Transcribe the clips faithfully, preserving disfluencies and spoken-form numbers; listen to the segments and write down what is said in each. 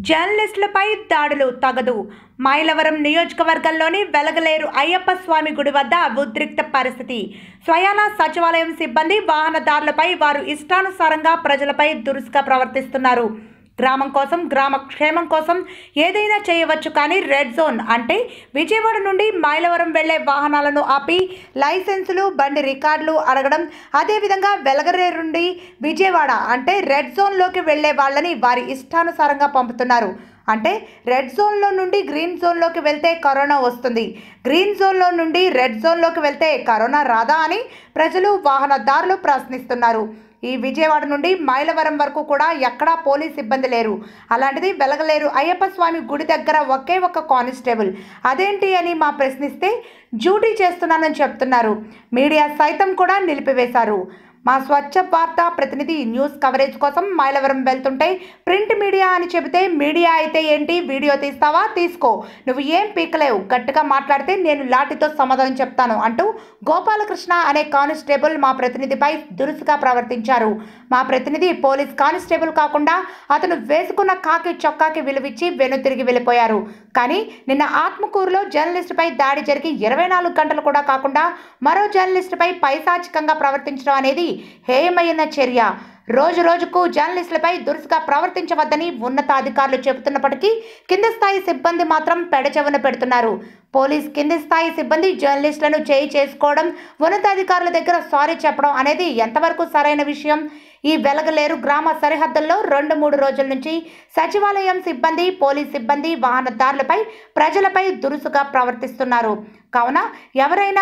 జర్నలిస్టులపై దాడులు తగదు. మైలవరం నియోజకవర్గంలోని వెలగలేరు అయ్యప్ప స్వామి గుడి వద్ద ఉద్రిక్త పరిస్థితి. స్వయాన సచివాలయం సిబ్బంది వాహనదారులపై వారు ఇష్టానుసారంగా ప్రజలపై దురుసుగా ప్రవర్తిస్తున్నారు. గ్రామం కోసం, గ్రామ క్షేమం కోసం ఏదైనా చేయవచ్చు, కానీ రెడ్ జోన్ అంటే విజయవాడ నుండి మైలవరం వెళ్లే వాహనాలను ఆపి లైసెన్సులు, బండి రికార్డులు అడగడం, అదేవిధంగా వెలగలేరు నుండి విజయవాడ అంటే రెడ్ జోన్లోకి వెళ్లే వాళ్ళని వారి ఇష్టానుసారంగా పంపుతున్నారు. అంటే రెడ్ జోన్లో నుండి గ్రీన్ జోన్లోకి వెళ్తే కరోనా వస్తుంది, గ్రీన్ జోన్లో నుండి రెడ్ జోన్లోకి వెళ్తే కరోనా రాదా అని ప్రజలు, వాహనదారులు ప్రశ్నిస్తున్నారు. ఈ విజయవాడ నుండి మైలవరం వరకు కూడా ఎక్కడా పోలీస్ సిబ్బంది లేరు. అలాంటిది వెలగలేరు అయ్యప్ప స్వామి గుడి దగ్గర ఒకే ఒక్క కానిస్టేబుల్. అదేంటి అని మా ప్రశ్నిస్తే డ్యూటీ చేస్తున్నానని చెప్తున్నారు. మీడియా సైతం కూడా నిలిపివేశారు. మా స్వచ్ఛ వార్త ప్రతినిధి న్యూస్ కవరేజ్ కోసం మైలవరం వెళ్తుంటే ప్రింట్ మీడియా అని చెబితే, మీడియా అయితే ఏంటి, వీడియో తీస్తావా, తీసుకో, నువ్వు ఏం పీకలేవు, గట్టిగా మాట్లాడితే నేను లాఠీతో సమాధానం చెప్తాను అంటూ గోపాలకృష్ణ అనే కానిస్టేబుల్ మా ప్రతినిధిపై దురుసుగా ప్రవర్తించారు. మా ప్రతినిధి పోలీస్ కానిస్టేబుల్ కాకుండా అతను వేసుకున్న కాకి చొక్కాకి విలువిచ్చి వెను తిరిగి వెళ్ళిపోయారు. కానీ నిన్న ఆత్మకూరులో జర్నలిస్టుపై దాడి జరిగి ఇరవై నాలుగు గంటలు కూడా కాకుండా మరో జర్నలిస్టుపై పైశాచికంగా ప్రవర్తించడం అనేది హేయమైన చర్య. రోజు రోజుకు జర్నలిస్టులపై దురుసుగా ప్రవర్తించవద్దని ఉన్నతాధికారులు చెబుతున్నప్పటికీ కింది స్థాయి సిబ్బంది మాత్రం పెడచెవిన పెడుతున్నారు. పోలీస్ కింది స్థాయి సిబ్బంది జర్నలిస్టులను చేయి చేసుకోవడం, ఉన్నతాధికారుల దగ్గర సారీ చెప్పడం అనేది ఎంతవరకు సరైన విషయం? ఈ వెలగలేరు గ్రామ సరిహద్దుల్లో రెండు మూడు రోజుల నుంచి సచివాలయం సిబ్బంది, పోలీస్ సిబ్బంది వాహనదారులపై, ప్రజలపై దురుసుగా ప్రవర్తిస్తున్నారు. కావున ఎవరైనా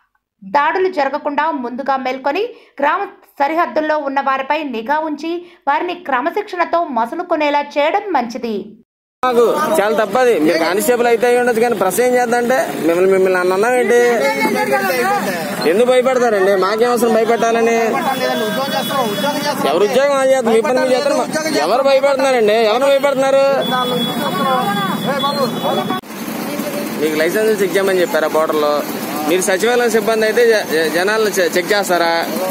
దాడులు జరగకుండా ముందుగా మేల్కొని గ్రామ సరిహద్దుల్లో ఉన్న వారిపై నిఘా ఉంచి వారిని క్రమశిక్షణతో మసులుకునేలా చేయడం మంచిది. మాకు చాలా తప్పది. మీరు కానిస్టేబుల్ అయితే అయి ఉండొచ్చు, కానీ ప్రెస్ ఏం చేద్దంటే మిమ్మల్ని మిమ్మల్ని అన్న అన్నామేంటి? ఎందుకు భయపడతారండి? మాకేం అవసరం భయపెట్టాలని? ఎవరు ఉద్యోగం అది చేస్తారు, మీ పని మీరు చేస్తారు. ఎవరు భయపడుతున్నారండి? ఎవరు భయపడుతున్నారు? మీకు లైసెన్స్ చెక్ చేయమని చెప్పారా బోర్డర్లో? మీరు సచివాలయం సిబ్బంది అయితే జనాలను చెక్ చేస్తారా?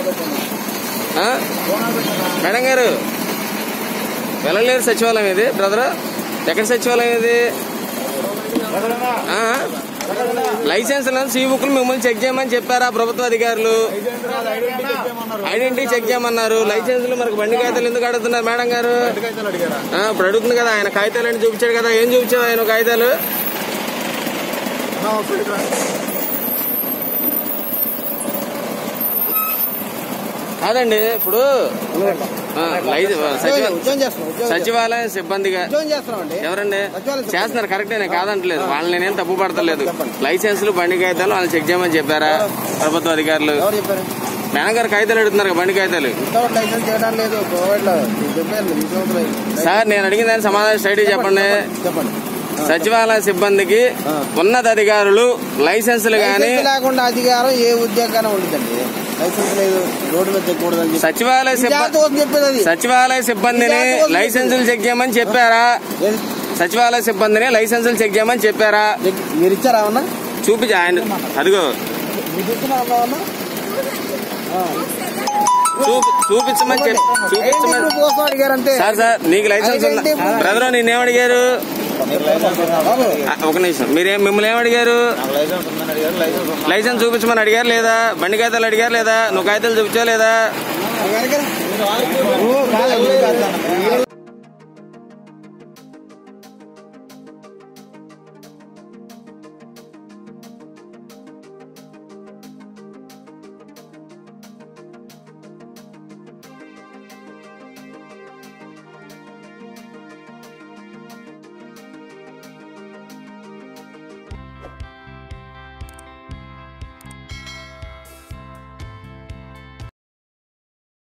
మేడం గారు, వెళ్ళలేరు సచివాలయం ఇది బ్రదర్? ఎక్కడ సచివాలయం ఇది? లైసెన్స్ సీ బుక్లు మిమ్మల్ని చెక్ చేయమని చెప్పారా ప్రభుత్వ అధికారులు? ఐడెంటిటీ చెక్ చేయమన్నారు. లైసెన్సులు మనకు బండి కాగితాలు ఎందుకు అడుగుతున్నారు మేడం గారు? ఇప్పుడు అడుగుతుంది కదా, ఆయన కాగితాలు అని చూపించాడు కదా. ఏం చూపించావు ఆయన కాగితాలు? కాదండి, ఇప్పుడు సచివాలయం సిబ్బందిగా ఎవరండి చేస్తున్నారు? కరెక్టేనే, కాదంటలేదు. వాళ్ళని నేనేం తప్పు పడతలేదు. లైసెన్సులు, బండి కాగితాలు వాళ్ళు చెక్ చేయమని చెప్పారా ప్రభుత్వ అధికారులు? మేడం గారు కాగితాలు అడుగుతున్నారు, బండి కాగితాలు. సార్, నేను అడిగిన దానికి సమాధానం స్ట్రైట్ చెప్పండి. సచివాలయ సిబ్బందికి ఉన్నతాధికారులు లైసెన్సులు గానీ లేకుండా అధికారం ఏ ఉద్యోగానే ఉంటుందండి. సచివాలయ సిబ్బంది సచివాలయ సిబ్బందిని లైసెన్సులు చెక్ చేయమని చెప్పారా? సచివాలయ సిబ్బందిని లైసెన్సులు చెక్ చేయమని చెప్పారా? మీరు ఇచ్చారా? చూపించా ఆయన, అదిగో చూపించమని చెప్పి చూపించమని. సార్ సార్ నీకు లైసెన్స్ ఉందా బ్రదర్? నేనేం అడిగారు? ఒక నిమిషం, మీరేం మిమ్మల్ని ఏమడిగారు? లైసెన్స్ చూపించమని అడిగారు లేదా? బండి కాగితాలు అడిగారు లేదా? నువ్వు కాగితాలు చూపించా లేదా?